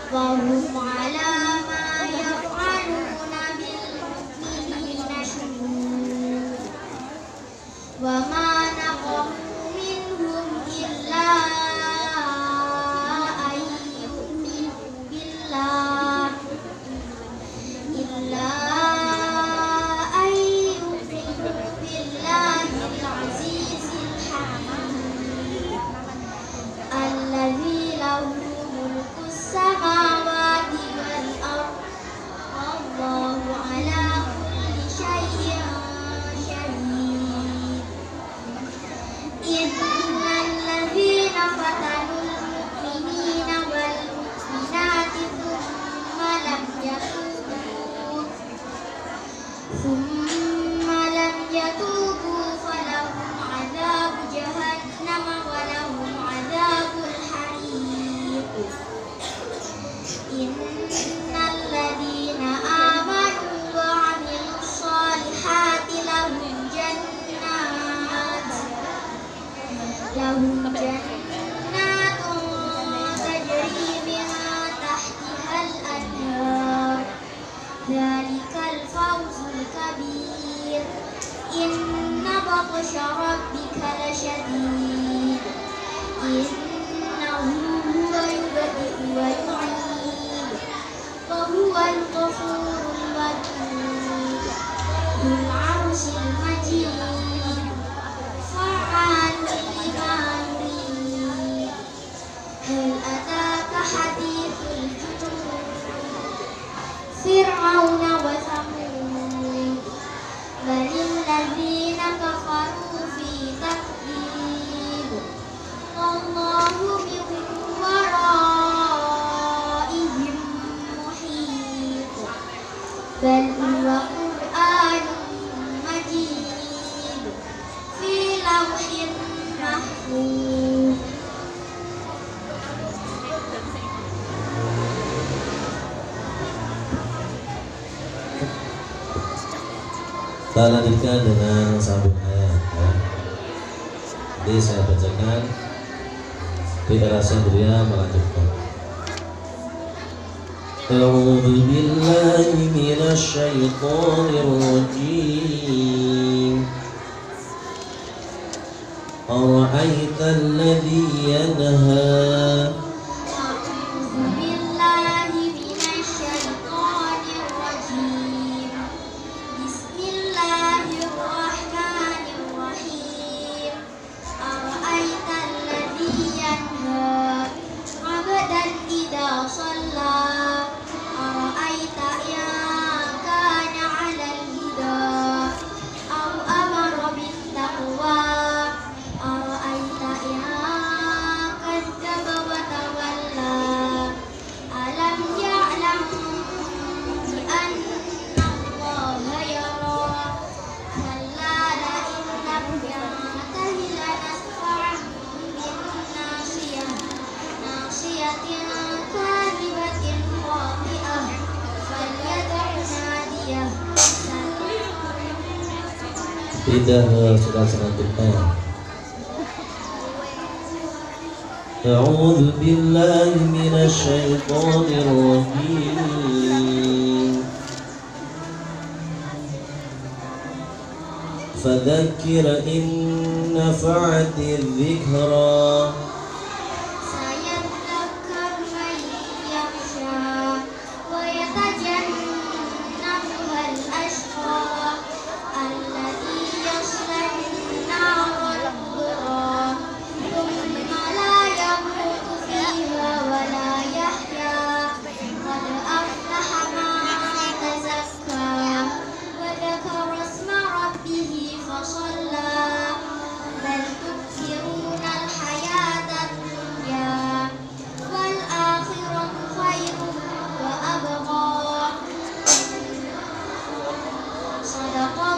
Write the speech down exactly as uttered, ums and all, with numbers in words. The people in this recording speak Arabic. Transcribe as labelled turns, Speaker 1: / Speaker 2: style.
Speaker 1: وهم على ما يفعلون بالمؤمنين شهود وما نقموا منهم إلا أن يؤمنوا بالله إلا أن يؤمنوا بالله العزيز الحكيم الذي له ملك السماوات والأرض والله على كل شيء شهيد إن الذين فتنوا المؤمنين والمؤمنات ثم لم يتوبوا ثم لم يتوبوا فلهم عذاب جهنم ولهم عذاب الحريق إن الذين آمنوا وعملوا الصالحات لهم جنات لهم جنات تجري من تحتها الأنهار ذلك الفوز الكبير إن بطش ربك لشديد إنه هو يبدئ ويعيد وهو الغفور الودود ذو العرش المجيد فعال لما يريد هل أتاك حديث الجنود فرعون وثمود بل الذين كفروا في تكذيب والله من ورائهم محيط بل هو قرآن مجيد في لوح محفوظ.
Speaker 2: Kita lanjutkan dengan sambung ayat ya. Jadi saya bacakan, di era Sandria melanjutkan. A'udzu billahi minasy syaithanir rajim. Ara'aital ladzi yanha Tidak sudah selanjutnya. A'udzu billahi minasy syaithanir rajim. Fadzakir in nafa'ati dzikra
Speaker 1: صدق